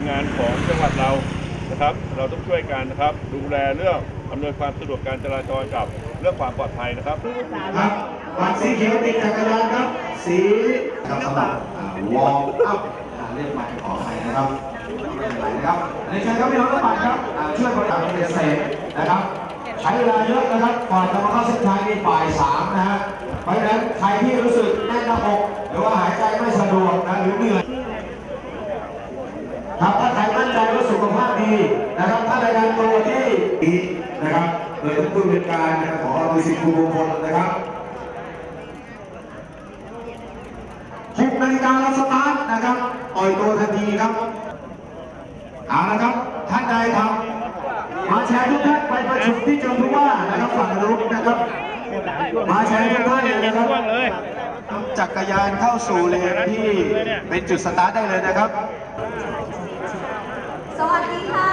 งานของจังหวัดเรานะครับเราต้องช่วยกันนะครับดูแลเรื่องอำนวยความสะดวกการจราจรกับเรื่องความปลอดภัยนะครับบัตรสีเขียวติดจักรยานครับสีครับสำหรับวอร์มอัพเรียกมาขอใครนะครับนะครับในเชิญครับพี่น้องทุกท่านครับช่วยบริการเกษตรนะครับใช้เวลาเยอะนะครับก่อนจะมาเข้าเส้นชัยในบ่าย3นะฮะเพราะฉะนั้นใครที่รู้สึกแน่นหน้าอกหรือว่าหายใจไม่สะดวกนะหรือเหนื่อยครับถ้าใครมั่นใจว่าสุขภาพดีนะครับถ้ารายงานตัวที่ดีนะครับโดยทุกผู้บริการนะครับขอดูสิคุณมงคลนะครับ6 นาฬิกาเราสตาร์ทนะครับปล่อยตัวทันทีครับเอาละครับท่านใดครับมาแชร์ทุกท่านไปประชุมที่จอมผู้ว่านะครับฝั่งรุ่งนะครับมาแชร์ทุกท่านเลยนะครับจักรยานเข้าสู่เลนที่เป็นจุดสตาร์ทได้เลยนะครับสวัสดีค่ะ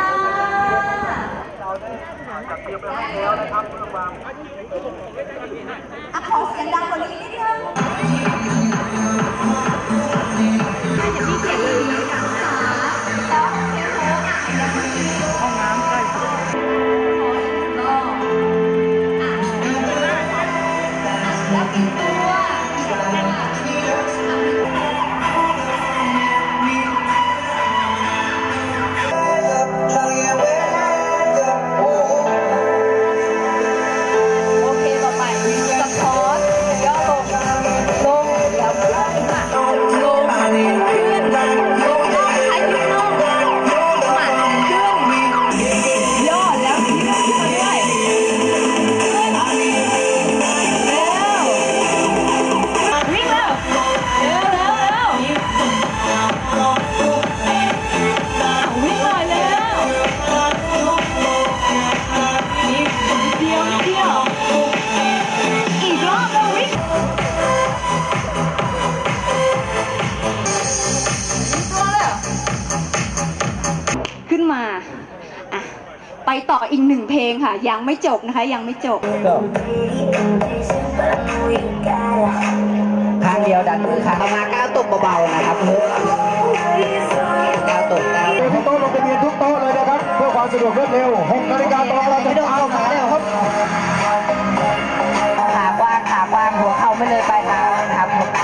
ขอเสียงดังกว่านี้นิดนึงห้องน้ำใกล้แล้วกินตัวไปต่ออีก1 เพลงค่ะยังไม่จบนะคะยังไม่จบข้างเดียวดันมือค่ะเข้ามาก้าวตกเบาๆนะครับก้าวตกทุกโต๊ะลงทะเบียนทุกโต๊ะเลยนะครับเพื่อความสะดวกรวดเร็ว6 นาฬิกาตรงเราจะเอาขาแล้วครับขากว้างหัวเข่าไม่เลยปลายเท้านะครับ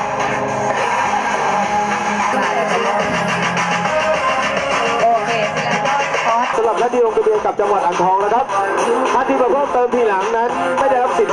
สำหรับและที่ลงทะเบียนกับจังหวัดอ่างทองนะครับท่านที่มาเพิ่มเติมทีหลังนั้นไม่ได้รับสิทธิ์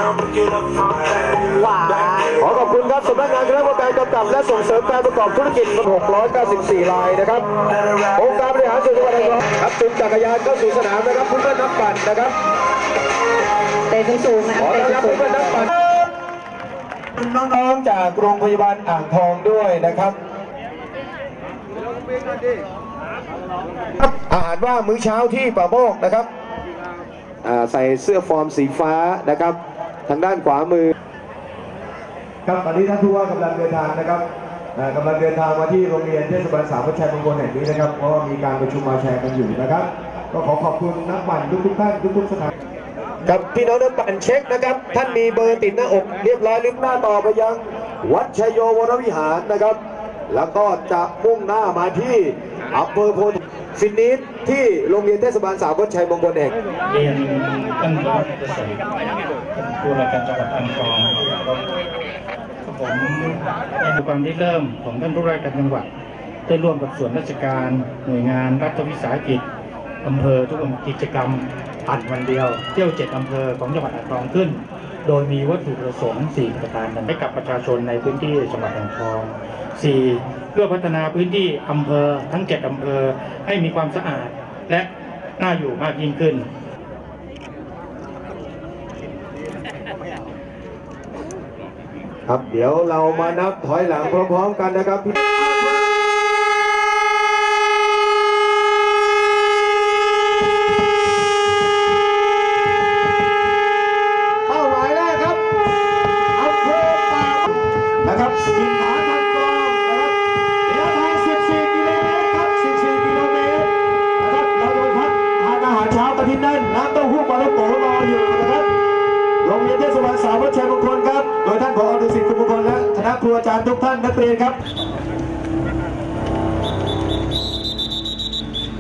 ขอขอบคุณครับสำนักงานคณะกรรมการกำกับและส่งเสริมการประกอบธุรกิจ694 รายนะครับองค์การบริหารส่วนจังหวัดอ่างทองครับจุดจักรยานเข้าสู่สนามนะครับเพื่อนนักปั่นนะครับเตะสูงนะขอต้อนรับเพื่อนนักปั่นน้องๆจากโรงพยาบาลอ่างทองด้วยนะครับอาหารว่ามื้อเช้าที่ป่าโมกนะครับใส่เสื้อฟอร์มสีฟ้านะครับทางด้านขวามือครับตอนนี้ท่านผู้ว่ากำลังเดินทางนะครับกำลังเดินทางมาที่โรงเรียนเทศบาล3 วัดชัยมงคลแห่งนี้นะครับเพราะว่ามีการประชุมมาแชร์กันอยู่นะครับก็ขอขอบคุณนักปั่นทุกท่านทุกสถานกับพี่น้องนักปั่นเช็คนะครับท่านมีเบอร์ติดหน้าอกเรียบร้อยลิฟต์หน้าต่อไปยังวัดชัยโยวรวิหารนะครับแล้วก็จะมุ่งหน้ามาที่อำเภอโพธิ์ฟินิชที่โรงเรียนเทศบาล3 วัดชัยมงคลเอกเรียนท่านผู้ว่าราชการผู้ว่าการจังหวัดอ่างทองผมในความที่เริ่มของท่านผู้ว่าการจังหวัดได้ร่วมกับส่วนราชการหน่วยงานรัฐวิสาหกิจอำเภอทุกกิจกรรมปั่นวันเดียวเที่ยว7 อำเภอของจังหวัดอ่างทองขึ้นโดยมีวัตถุประสงค์4 ประการให้กับประชาชนในพื้นที่จังหวัดอ่างทอง4เพื่อพัฒนาพื้นที่อำเภอทั้ง7 อำเภอให้มีความสะอาดและน่าอยู่มากยิ่งขึ้นครับเดี๋ยวเรามานับถอยหลังพร้อมๆกันนะครับที่นั่นน้ำเต้าหู้ปลาท่องโกรออยู่นะครับโรงเรียนเทศบาล3 วัดชัยมงคลครับโดยท่านผอ.ดุสิตคุณมงคลและคณะครูอาจารย์ทุกท่านนักเรียนครับ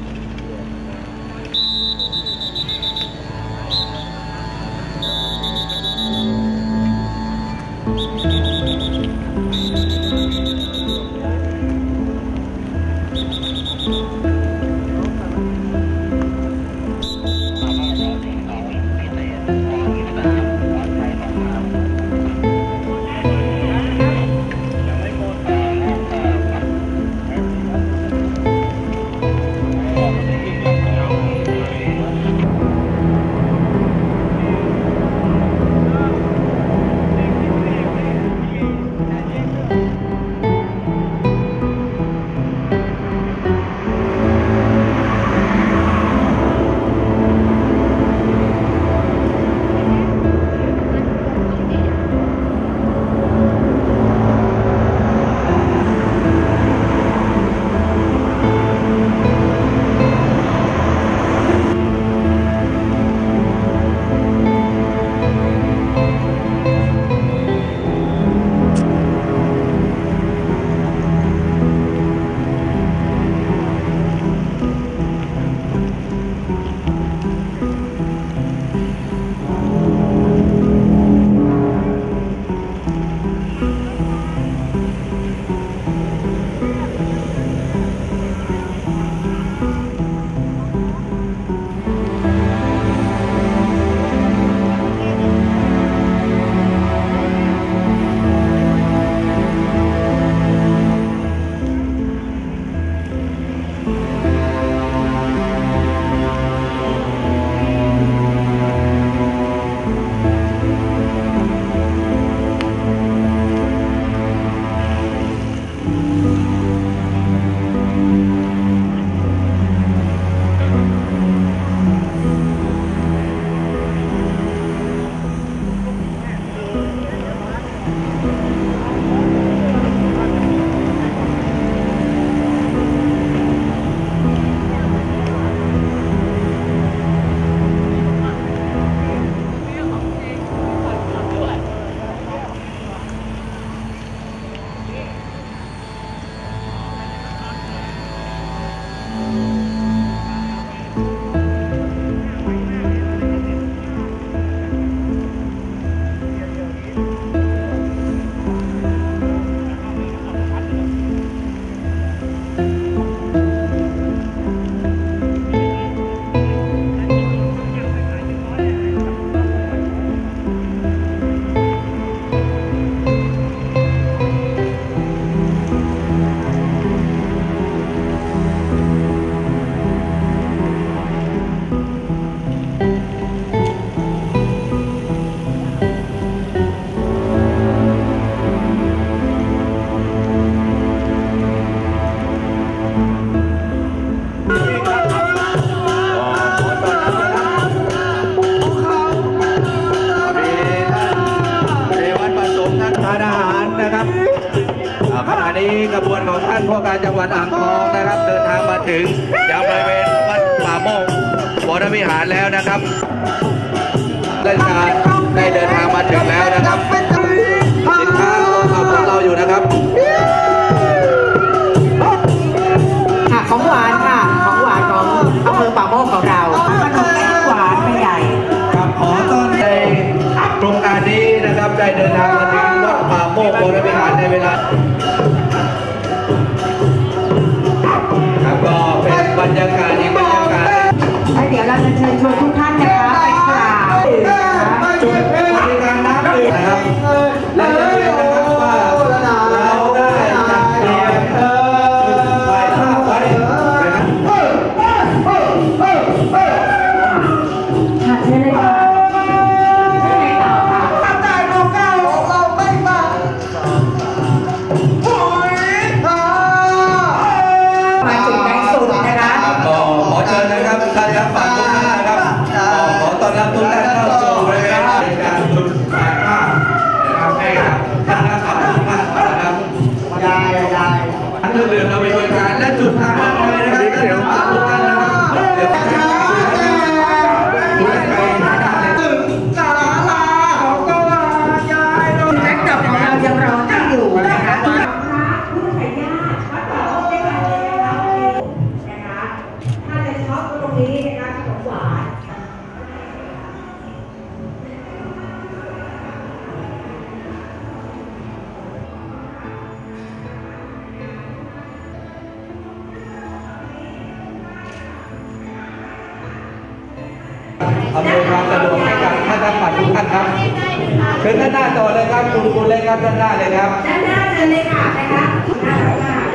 วนของท่านผู้ว่าการจังหวัดอ่างทองนะครับ เดินทางมาถึงยังบริเวณวัดป่าโมกวรวิหารแล้วนะครับราชการได้เดินทางมาถึงแล้วนะครับสินค้าโอท็อปของเราอยู่นะครับค่ะของหวานค่ะของหวานของอำเภอป่าโมกของเราขนมแป้งหวานไม่ใหญ่ครับขอต้อนในโครงการนี้นะครับได้เดินทางมาถึงวัดป่าโมกวรวิหารในเวลาครับก็เป็นบรรยากาศอีกบรรยากาศแล้วเดี๋ยวเราจะเชิญชวนทุกท่านนะคะไปกราบจุดบริการน้ำดื่มนะครับและอย่าลืมนะครับว่าเราได้จัดเตรียมถ่ายภาพไว้นะครับค่ะเชิญเลยค่ะเชิญเลยต่อค่ะทำได้ของเก่าเราไม่มามาถึงในสุดนะคะก็ขอเชิญนะครับท่านรับฝากทุกท่านนะครับขอต้อนรับทุกท่านเข้าสู่บริเวณการจุดถ่ายภาพนะครับให้กับท่านรับฝากทุกท่านนะครับท่านเรือเราไปบริการและจุดถ่ายภาพเลยนะครับท่านรับฝากทุกท่านนะครับเดี๋ยวท่านทุกท่านไปด้านหน้าเลยแบ็คดรอปของเรายังรอท่านอยู่นะคะพระผู้ไถ่ญาติวัดป่าโมกได้มาแล้วนะคะถ้าจะช็อปตรงนี้นะคะขนมหวานอำนวยความสะดวกให้กับท่านรับฝากทุกท่านครับเชิญด้านหน้าต่อเลยครับคุณเล็กครับด้านหน้าเลยครับด้านหน้าเชิญเลยค่ะนะคะหน้าเราค่ะ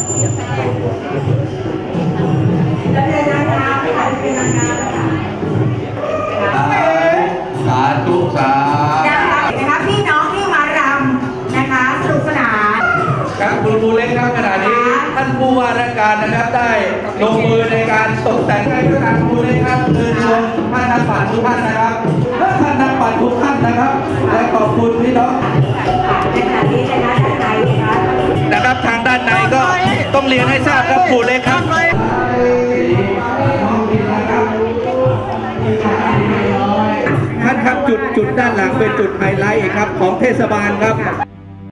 แล้วเดินทางมาไม่ถ่ายเป็นทางการแล้วค่ะสาธุสาธุนะคะพี่น้องที่มารำนะคะสนุกสนานครับคุณเล็กครับขณะนี้ท่านผู้ว่าราชการนะครับได้ลงมือในการตกแต่งให้ด้วยการคุณเล็กครับเชิญชวนท่านนักปั่นทุกท่านนะครับท่านนักปั่นทุกท่านนะครับและขอบคุณพี่น้องในขณะนี้นะคะด้านในนะคะนะครับทางด้านในก็ต้องเรียนให้ทราบครับคุณเล็กครับท่านครับจุดด้านหลังเป็นจุดไฮไลท์ครับของเทศบาลครับ